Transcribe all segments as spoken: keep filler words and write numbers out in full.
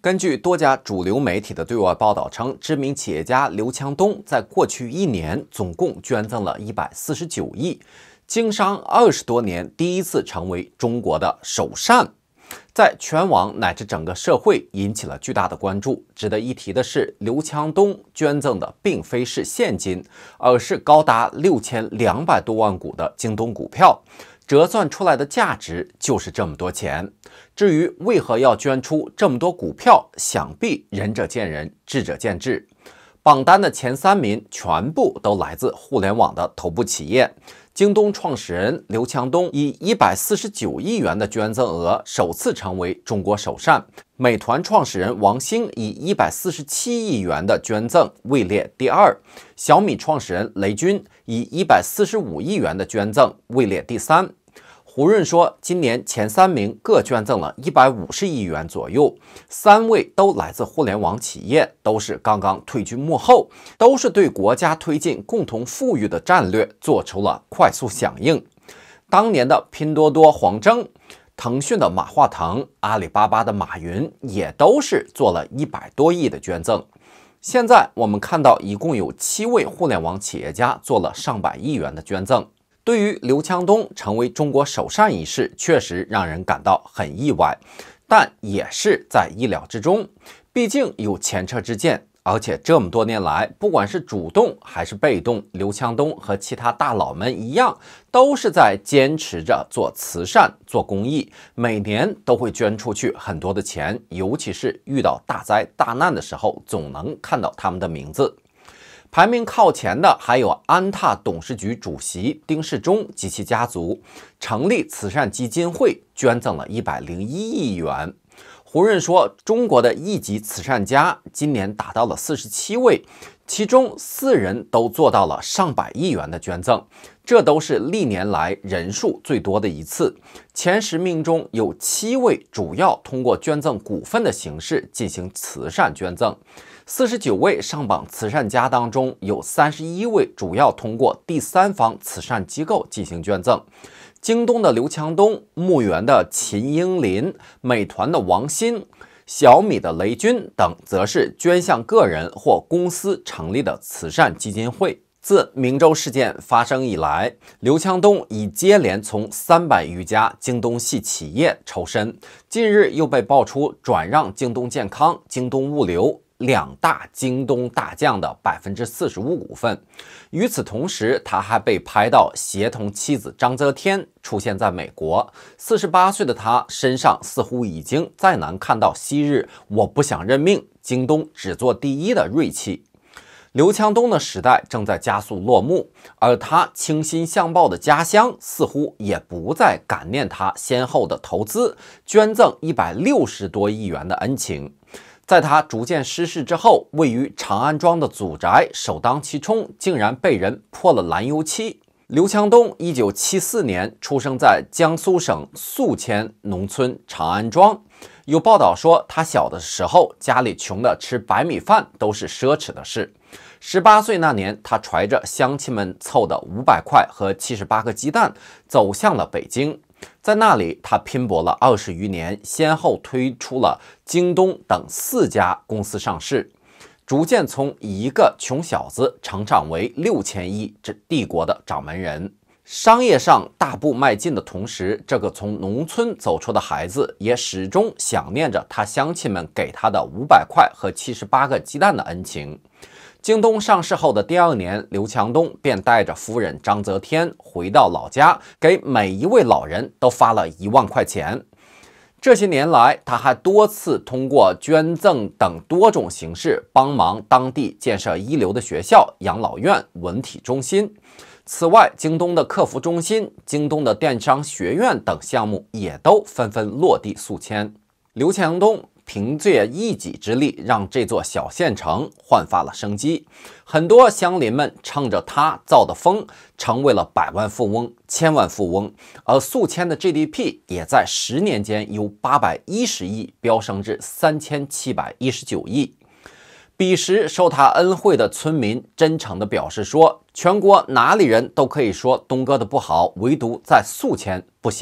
根据多家主流媒体的对外报道称，知名企业家刘强东在过去一年总共捐赠了一百四十九亿，经商二十多年，第一次成为中国的首善，在全网乃至整个社会引起了巨大的关注。值得一提的是，刘强东捐赠的并非是现金，而是高达六千两百多万股的京东股票。折算出来的价值就是这么多钱。至于为何要捐出这么多股票，想必仁者见仁，智者见智。榜单的前三名全部都来自互联网的头部企业。京东创始人刘强东以一百四十九亿元的捐赠额首次成为中国首善，美团创始人王兴以一百四十七亿元的捐赠位列第二，小米创始人雷军以一百四十五亿元的捐赠位列第三。胡润说，今年前三名各捐赠了一百五十亿元左右，三位都来自互联网企业，都是刚刚退居幕后，都是对国家推进共同富裕的战略做出了快速响应。当年的拼多多黄峥，腾讯的马化腾，阿里巴巴的马云，也都是做了一百多亿的捐赠。现在我们看到，一共有七位互联网企业家做了上百亿元的捐赠。对于刘强东成为中国首善一事，确实让人感到很意外，但也是在意料之中。毕竟有前车之鉴，而且这么多年来，不管是主动还是被动，刘强东和其他大佬们一样，都是在坚持着做慈善、做公益，每年都会捐出去很多的钱，尤其是遇到大灾大难的时候，总能看到他们的名字。排名靠前的还有安踏董事局主席丁世忠及其家族，成立慈善基金会，捐赠了一百零一亿元。胡润说，中国的一级慈善家今年达到了四十七位，其中四人都做到了上百亿元的捐赠，这都是历年来人数最多的一次。前十名中有七位主要通过捐赠股份的形式进行慈善捐赠。四十九位上榜慈善家当中，有三十一位主要通过第三方慈善机构进行捐赠。京东的刘强东、牧原的秦英林、美团的王兴、小米的雷军等，则是捐向个人或公司成立的慈善基金会。自明州事件发生以来，刘强东已接连从三百余家京东系企业抽身，近日又被爆出转让京东健康、京东物流两大京东大将的 百分之四十五 股份。与此同时，他还被拍到协同妻子章泽天出现在美国。四十八岁的他身上似乎已经再难看到昔日我不想认命，京东只做第一的锐气。刘强东的时代正在加速落幕，而他倾心向报的家乡似乎也不再感念他先后的投资，捐赠一百六十多亿元的恩情。在他逐渐失势之后，位于长安庄的祖宅首当其冲，竟然被人泼了燃油漆。刘强东一九七四年出生在江苏省宿迁农村长安庄。有报道说，他小的时候家里穷的吃白米饭都是奢侈的事。十八岁那年，他揣着乡亲们凑的五百块和七十八个鸡蛋，走向了北京。在那里，他拼搏了二十余年，先后推出了京东等四家公司上市，逐渐从一个穷小子成长为六千亿这帝国的掌门人。商业上大步迈进的同时，这个从农村走出的孩子也始终想念着他乡亲们给他的五百块和七十八个鸡蛋的恩情。京东上市后的第二年，刘强东便带着夫人章泽天回到老家，给每一位老人都发了一万块钱。这些年来，他还多次通过捐赠等多种形式帮忙当地建设一流的学校、养老院、文体中心。此外，京东的客服中心、京东的电商学院等项目也都纷纷落地宿迁。刘强东凭借一己之力，让这座小县城焕发了生机。很多乡邻们乘着他造的风，成为了百万富翁、千万富翁。而宿迁的 G D P 也在十年间由八百一十亿飙升至三千七百一十九亿。彼时受他恩惠的村民真诚地表示说，全国哪里人都可以说东哥的不好，唯独在宿迁不行。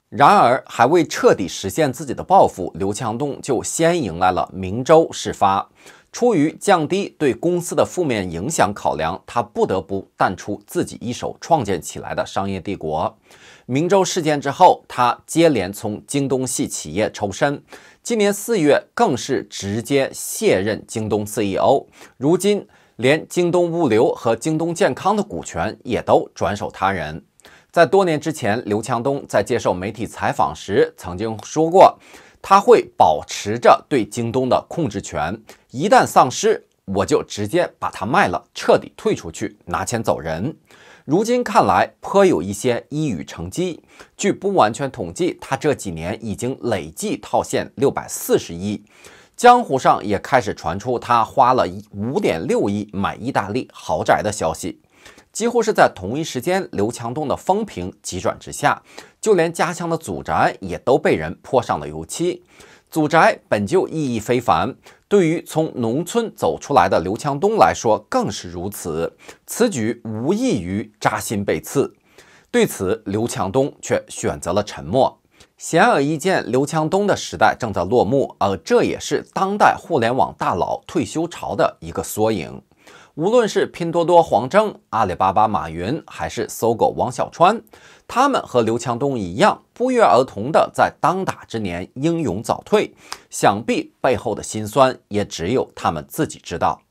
然而，还未彻底实现自己的抱负，刘强东就先迎来了明州事发。出于降低对公司的负面影响考量，他不得不淡出自己一手创建起来的商业帝国。明州事件之后，他接连从京东系企业抽身，今年四月更是直接卸任京东 C E O。如今，连京东物流和京东健康的股权也都转手他人。在多年之前，刘强东在接受媒体采访时曾经说过，他会保持着对京东的控制权，一旦丧失，我就直接把它卖了，彻底退出去，拿钱走人。如今看来，颇有一些一语成机。据不完全统计，他这几年已经累计套现六百四十亿。江湖上也开始传出他花了五点六亿买意大利豪宅的消息。几乎是在同一时间，刘强东的风评急转直下，就连家乡的祖宅也都被人泼上了油漆。祖宅本就意义非凡，对于从农村走出来的刘强东来说更是如此。此举无异于扎心背刺。对此，刘强东却选择了沉默。显而易见，刘强东的时代正在落幕，而这也是当代互联网大佬退休潮的一个缩影。无论是拼多多黄峥、阿里巴巴马云，还是搜狗王小川，他们和刘强东一样，不约而同的在当打之年英勇早退，想必背后的辛酸也只有他们自己知道。